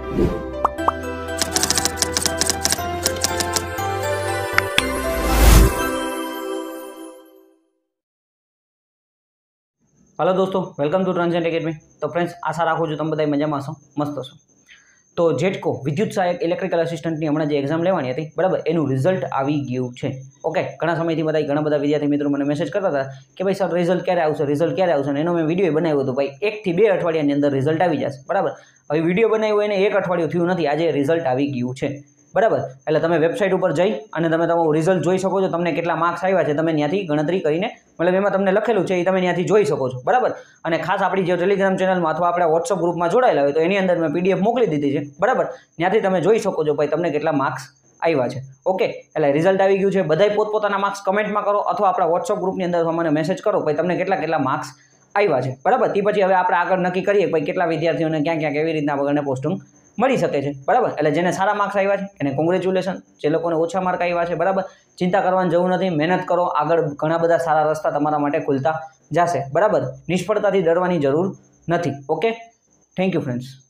Hello दोस्तों, welcome to transient academy. तो friends, आशा राखું છું તમે બધા મજામાં છો, મસ્ત છો। તો જેટકો વિદ્યુત સહાયક ઇલેક્ટ્રિકલ એસિસ્ટન્ટની હમણાં જે એક્ઝામ લેવાની હતી, બરાબર, એનું રિઝલ્ટ આવી ગયું છે। ઓકે, ઘણા સમયથી ઘણા બધા વિદ્યાર્થી મિત્રો મને મેસેજ કરતા હતા કે ભાઈ સર રિઝલ્ટ ક્યારે આવશે, એનો મેં વિડીયો બનાવ્યો હતો। ભાઈ 1 થી 2 અઠવાડિયાની અંદર રિઝલ્ટ આવી જશે, બરાબર। હવે વિડીયો બનાવ્યો એને 1 અઠવાડિયું થયું નથી, આજે રિઝલ્ટ આવી ગયું છે, બરાબર। એટલે તમે વેબસાઇટ ઉપર જઈ અને તમે તમારું રિઝલ્ટ જોઈ શકો છો, તમને કેટલા માર્ક્સ આવ્યા છે તમે ત્યાંથી ગણતરી કરીને, મતલબ એમાં તમને લખેલું છે એ તમે ત્યાંથી જોઈ શકો છો, બરાબર। અને ખાસ આપણી જે ટેલિગ્રામ ચેનલમાં અથવા આપણા વોટ્સઅપ ગ્રુપમાં જોડાયેલા હોય તો એની અંદર મેં પીડીએફ મોકલી દીધી છે, બરાબર। ત્યાંથી તમે જોઈ શકો છો ભાઈ તમને કેટલા માર્ક્સ આવ્યા છે। ઓકે, એટલે રિઝલ્ટ આવી ગયું છે। બધાય પોતપોતાના માર્ક્સ કમેન્ટમાં કરો અથવા આપણા વોટ્સઅપ ગ્રુપની અંદર મને મેસેજ કરો ભાઈ તમને કેટલા માર્ક્સ આવ્યા છે, બરાબર। તે પછી હવે આપણે આગળ નક્કી કરીએ ભાઈ કેટલા વિદ્યાર્થીઓને ક્યાં કેવી રીતના વગરને પોસ્ટિંગ મળી શકે છે, બરાબર। એટલે જેને સારા માર્ક્સ આવ્યા છે એને કોંગ્રેચ્યુલેશન, જે લોકોને ઓછા માર્ક આવ્યા છે, બરાબર, ચિંતા કરવાની જરૂર નથી, મહેનત કરો, આગળ ઘણા બધા સારા રસ્તા તમારા માટે ખુલતા જશે, બરાબર। નિષ્ફળતાથી ડરવાની જરૂર નથી। Okay, thank you friends.